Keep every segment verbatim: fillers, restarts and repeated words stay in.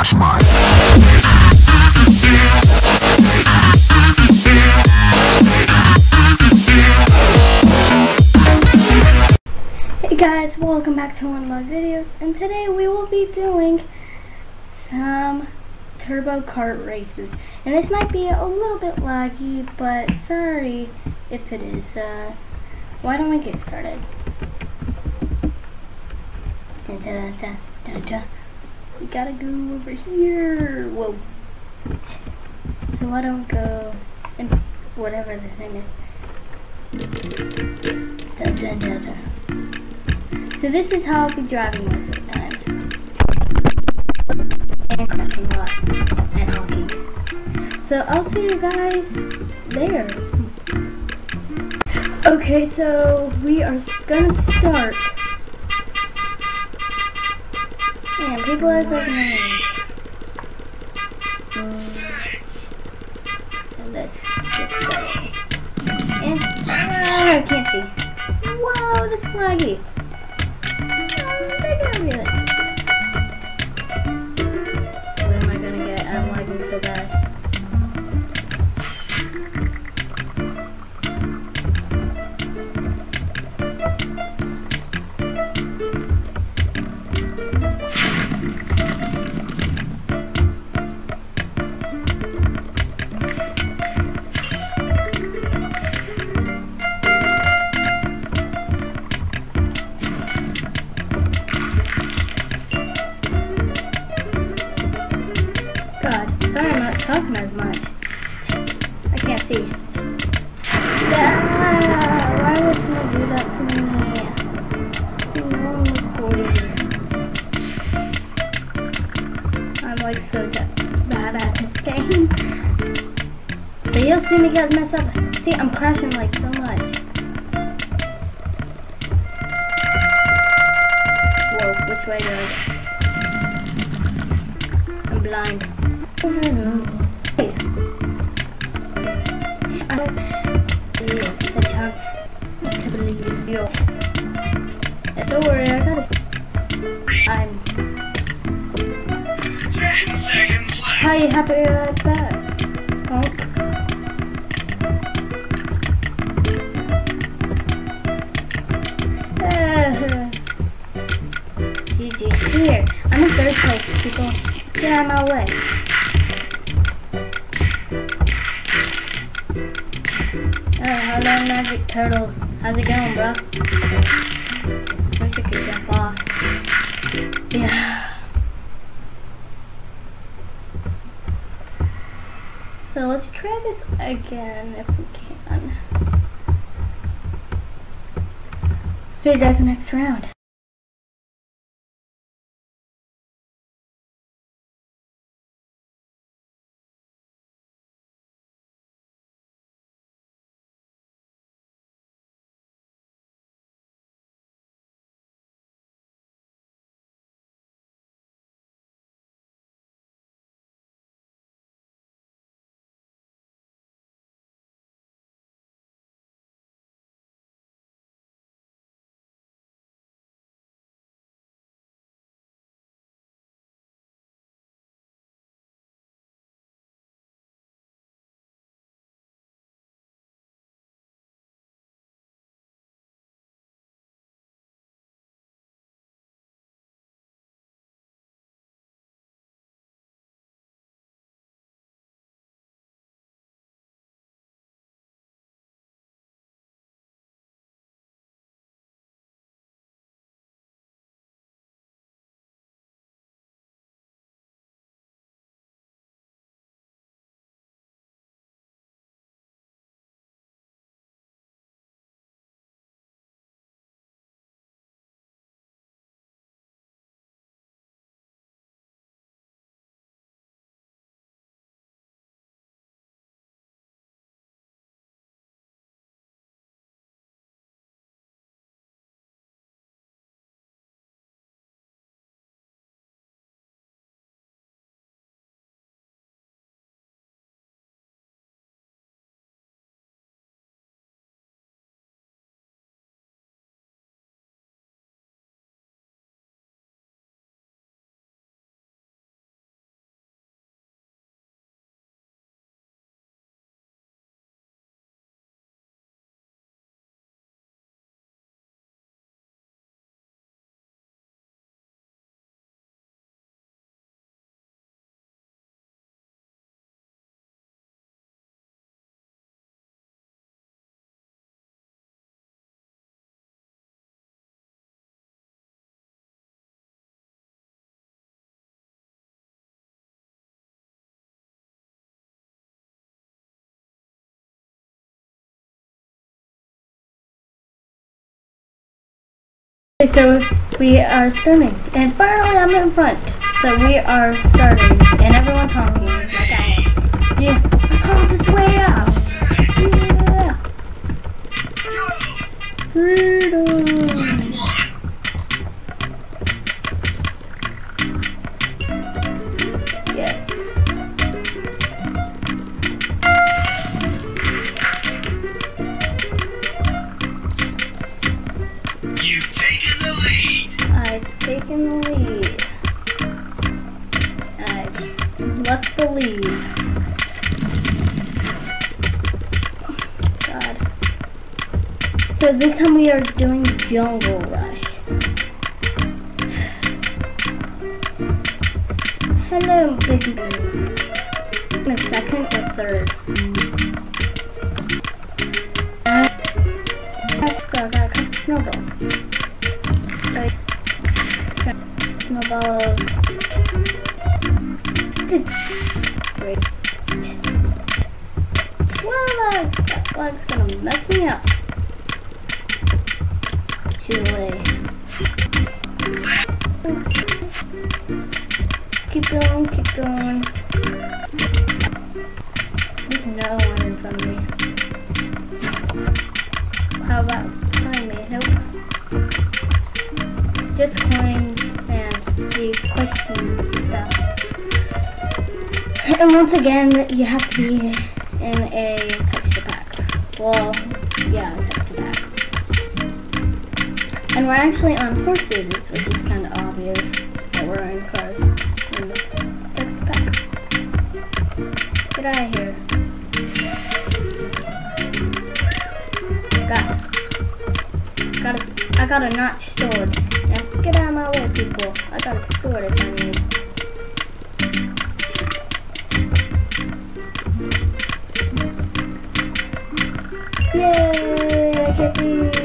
Smart. Hey guys, welcome back to one of my videos, and today we will be doing some turbo kart racers. And this might be a little bit laggy, but sorry if it is. Uh, why don't we get started? Da, da, da, da, da. We gotta go over here. Whoa. So why don't go in whatever this name is. Da, da, da, da. So this is how I'll be driving most of the time. And crashing a lot. And honking. So I'll see you guys there. Okay, so we are gonna start. Man, people are talking to me. So let's get started. And ah, I can't see. Whoa, this is laggy. What am I gonna get? I'm lagging so bad. God, sorry I'm not talking as much. I can't see. Ah, why would someone do that to me? No, I'm recording. I'm like so bad at this game. So you'll see me guys mess up. See, I'm crashing like so much. Whoa, which way do I go? I'm blind. Hey. I have the chance to believe you. Don't worry, I got it. I'm. Ten seconds left. How you happy like that? Oh. G G. Here. I'm in third place, people. Get out of my way. Oh, hello, Magic Turtle. How's it going, bro? Wish I could jump off. Yeah. So let's try this again if we can. See you guys next round. Okay, so we are starting, and finally I'm in front. So we are starting, and everyone's honking like I am. Yeah, let's honk this way out. Yeah. Freedom. Yes. You've taken the lead. I've taken the lead. I've left the lead. God. So this time we are doing Jungle Rush. Hello, big boys. In a second or third. Uh, so I gotta cut the snowballs. Wait. Snowballs. Great. Well, uh, that flag's gonna mess me up. Too late. Keep going, keep going. There's no one in front of me. How about behind me? Nope. Just coins and these question stuff. And once again, you have to be in a texture pack. Well, yeah, a texture pack. And we're actually on horses, which is kind of obvious that we're in cars. In the texture pack. Get out of here. Got it. Got a, I got a notched sword. Now get out of my way, people. I got a sword if I need. Yay! I can see.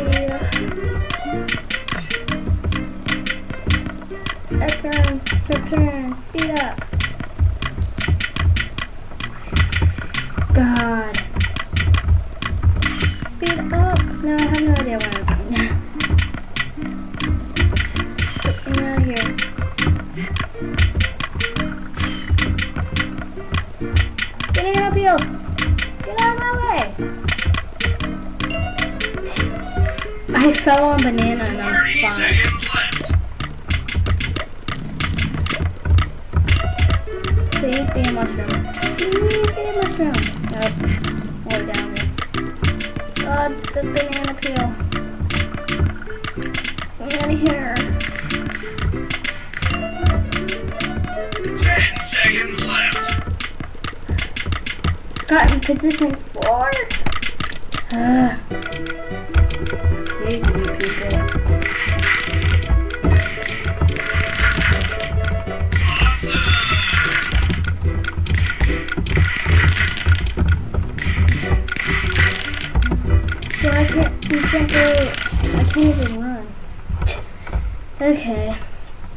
Your turn. Your turn. Speed up. God. Speed up. No, I have no idea where I'm going. Get me out of here. Get in up heels. Get out of my way. I fell on banana and I'm thirty fine. seconds left. Please be a mushroom. Please be a mushroom. Nope. More down this. God, the banana peel. Get out of here. Ten seconds left. Got in position four. Ugh. Hate you people. So I can't, you can't go, I can't even run. Okay.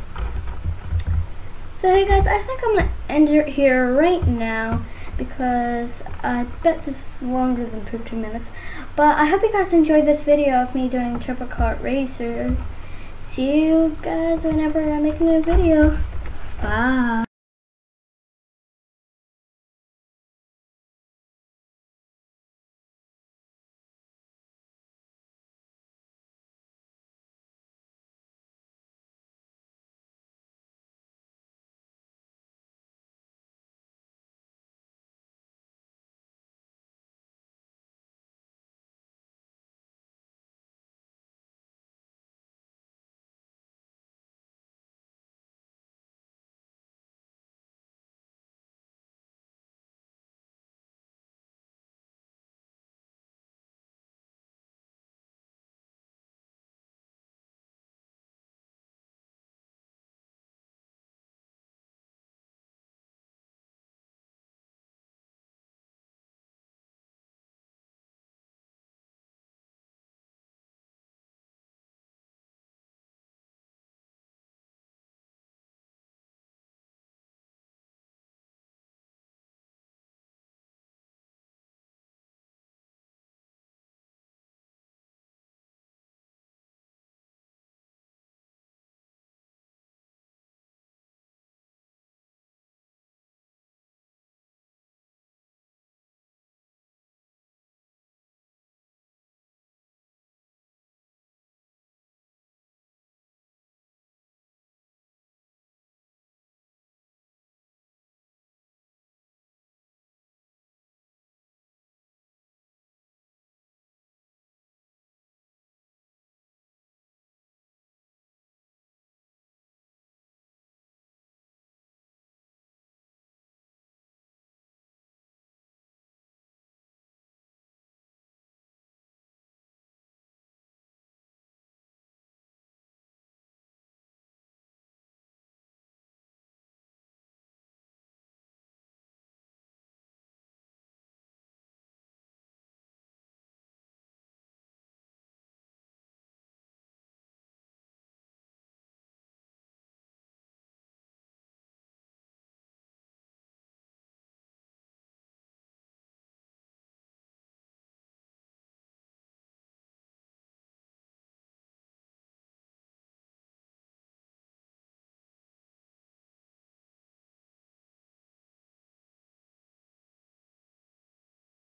So hey guys, I think I'm gonna end it here right now because I bet this is longer than fifteen minutes. But I hope you guys enjoyed this video of me doing Turbo Kart Racers. See you guys whenever I make a new video. Bye.